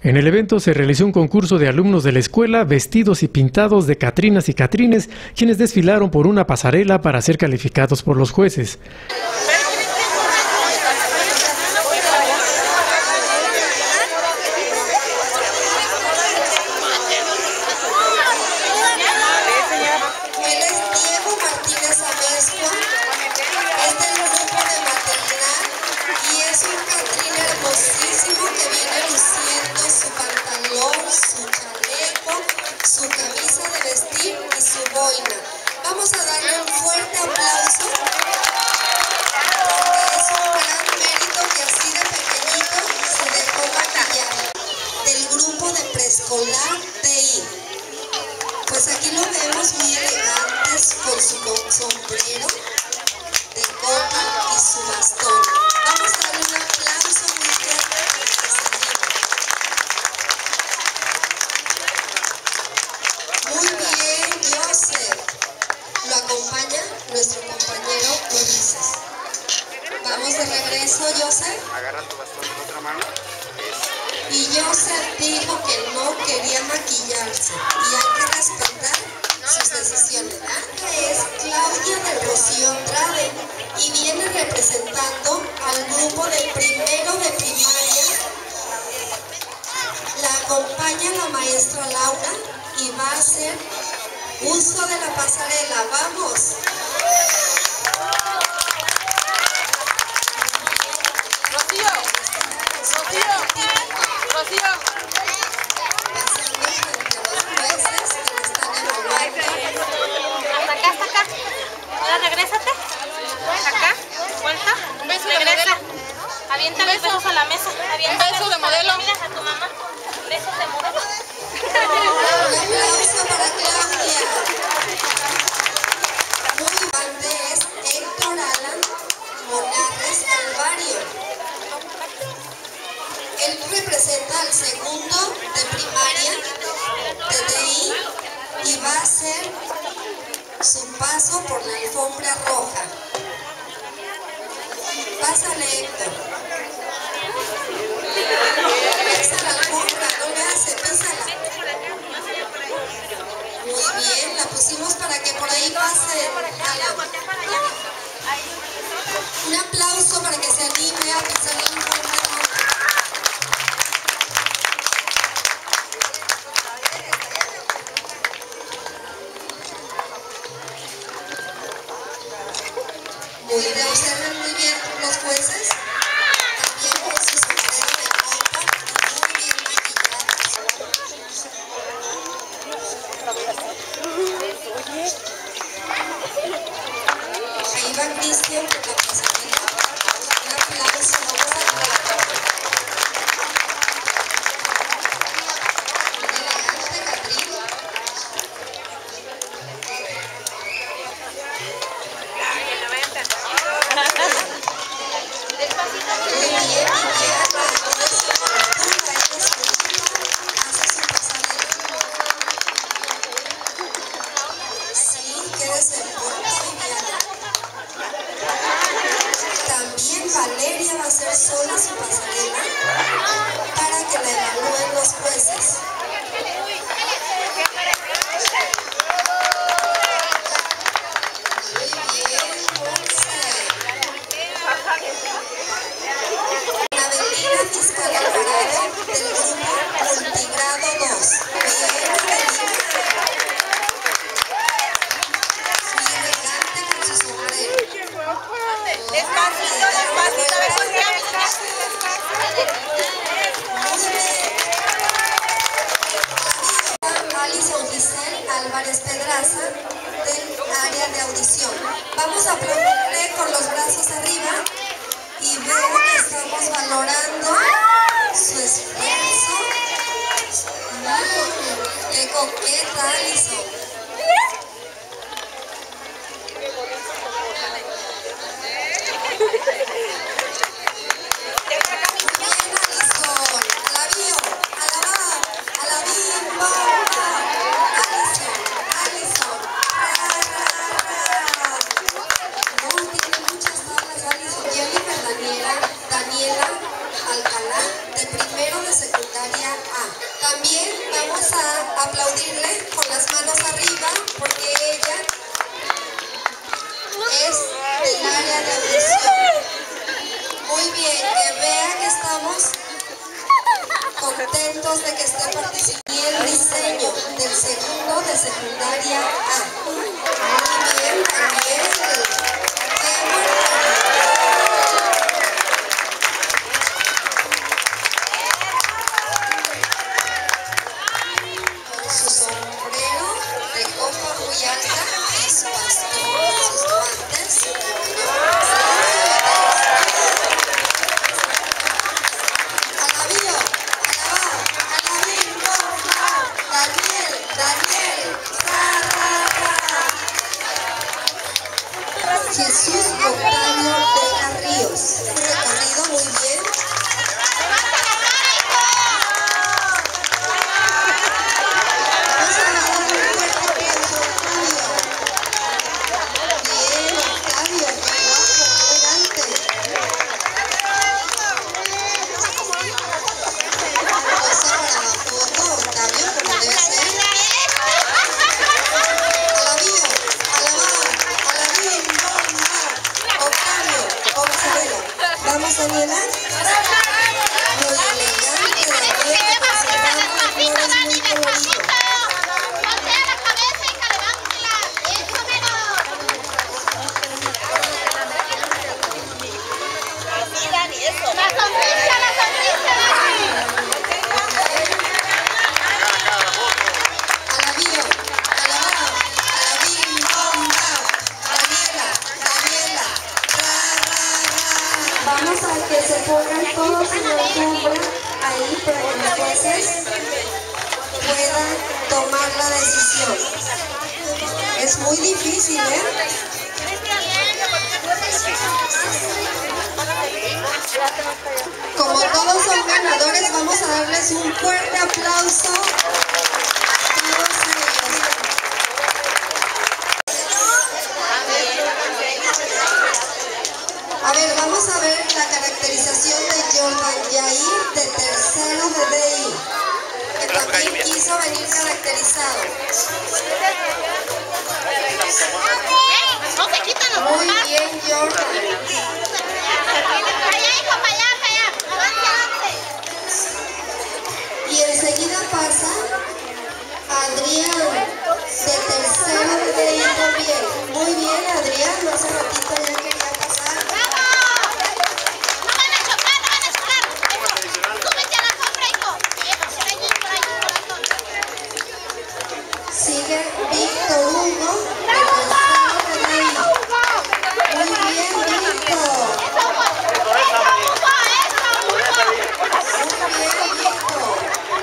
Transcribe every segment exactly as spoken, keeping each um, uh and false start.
En el evento se realizó un concurso de alumnos de la escuela vestidos y pintados de catrinas y catrines, quienes desfilaron por una pasarela para ser calificados por los jueces. Su camisa de vestir y su boina. Vamos a darle un fuerte aplauso, porque es un gran mérito que así de pequeñito se dejó maquillar. Del grupo de preescolar T I. Pues aquí lo vemos muy elegantes con su sombrero de copa y su bastón. Vamos a darle un aplauso muy fuerte para que se anime. Muy bien, Joseph. Lo acompaña nuestro compañero Ulises. Vamos de regreso, Joseph. Agarra tu bastón en otra mano. Y Joseph dijo que no quería maquillarse y hay que respetar sus decisiones. Esta es Claudia del Rocío Andrade y viene representando al grupo de primero de primaria. La acompaña la maestra Laura y va a hacer uso de la pasarela. ¡Vamos! Rocío, Rocío, Rocío. Pasando frente a los jueces que le están evaluando. Hasta acá, hasta acá. Ahora regrésate. Acá, vuelta. Un beso regresa. Avienta los besos a la mesa. Avienta un beso de modelo. Mira a tu mamá. Besos de modelo. Un aplauso para Claudia. Muy grande es Héctor Alan Monarres Calvario. Él representa al segundo de primaria de T I y va a hacer su paso por la alfombra roja. Pásale, Héctor. Pisa la alfombra, no le hace, písala. Muy bien, la pusimos para que por ahí pase. Alan. Un aplauso para que se anime a pisar la alfombra roja. Muy bien, observen muy bien los jueces, también con su sombrero de copa, muy bien maquillados. Ahí va Cristian por la pasarela. Un aplauso, vamos a aplaudir. Un elegante Catrín. También Valeria va a hacer sola su pasarela para que la evalúen los jueces. Muy bien, Monse. Avelina Fiscal Alvarado del grupo Multigrado dos. Bien, Avelina. Muy elegante con su sombrero. Despacito, despacito, Alison Giselle Álvarez Pedraza del área de audición. Vamos a aplaudirle con los brazos arriba y veo que estamos valorando su esfuerzo. Mm, ¡Qué coqueta, Alison! Daniela Alcalá, de primero de secundaria A. aplaudirle con las manos arriba porque ella es del área de audición. Muy bien, que vean que estamos contentos de que esté participando en el diseño del segundo de secundaria A. Muy bien, Daniel. Con su sombrero de copa muy alta y su bastón, sus guantes. Alabío, alabao, alabín, alabao, Daniel, Daniel, ra, ra, ra. Jesús Octavio Vega Ríos. Recorrido muy bien. Vamos a dar un fuerte aplauso a Octavio. Bien, Octavio, qué guapo, qué elegante. Posa para la foto, Octavio, como debe ser. Alabío, alabao, alabín, bombao. Octavio, observa. Vamos, Daniela. Muy elegante, Daniela, conservando flores muy coloridas. Alabío, alabao, alabín, bombao. Daniela, Daniela, ra, ra, ra. Vamos a que se pongan todos en la alfombra ahí para que los jueces puedan tomar la decisión. Es muy difícil, ¿eh? Como todos son ganadores, vamos a darles un fuerte aplauso a todos ellos. A ver, vamos a ver la caracterización de Jordan Yair, de tercero de D I, que también quiso venir caracterizado. Muy bien, Jordan. Y enseguida pasa Adrián, de tercero de D I también. Muy bien, Adrián, hace ratito ya quería pasar. Sigue Víctor Hugo, de tercero de D I. Muy bien, Víctor. Muy bien, Víctor.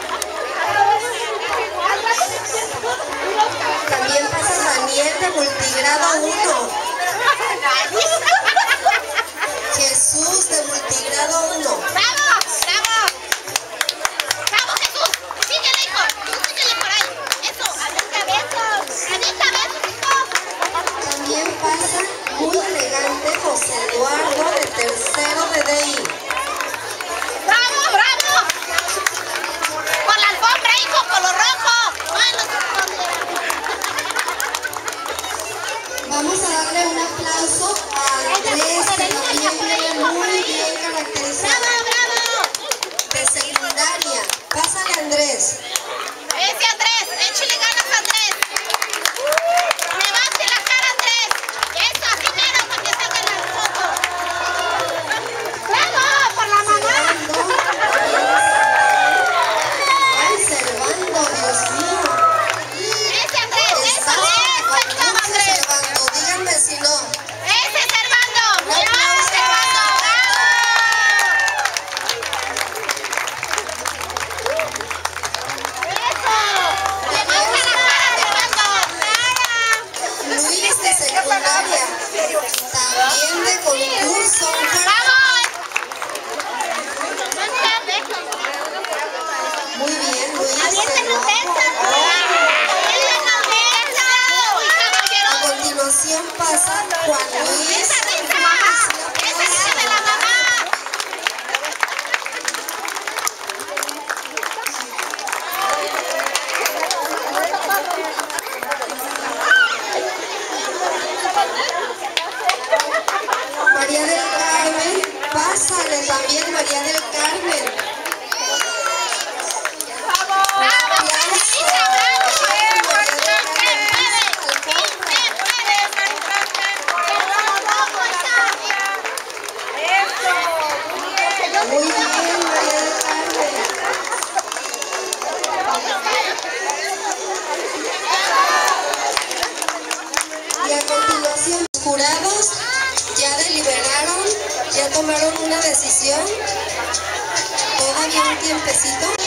También pasa Daniel, de multigrado uno. Jesús, de multigrado uno. También pasa muy elegante José Eduardo, de tercero de D I. ¡Bravo, bravo! Con la alfombra, hijo, con lo rojo. Vamos a darle un aplauso a Andrés, que también viene muy bien caracterizado. De secundaria. Pásale, Andrés. Ese Andrés, échale ganas, Andrés. Levante la cara, Andrés. Eso, así mero, para que salga la foto. ¡Bravo! ¡Por la mamá! Ay, Servando, Dios mío. Ese Andrés, eso, eso, eso, Andrés. Servando, díganme si no. Ese Servando. ¡Bravo, Servando! ¡Bravo! ¡Levanta la cara, Servando! Luis, de secundaria. También de concurso. Muy bien, Luis. qué guapo. A continuación pasa Juan Luis. graduación. Todavía un tiempecito.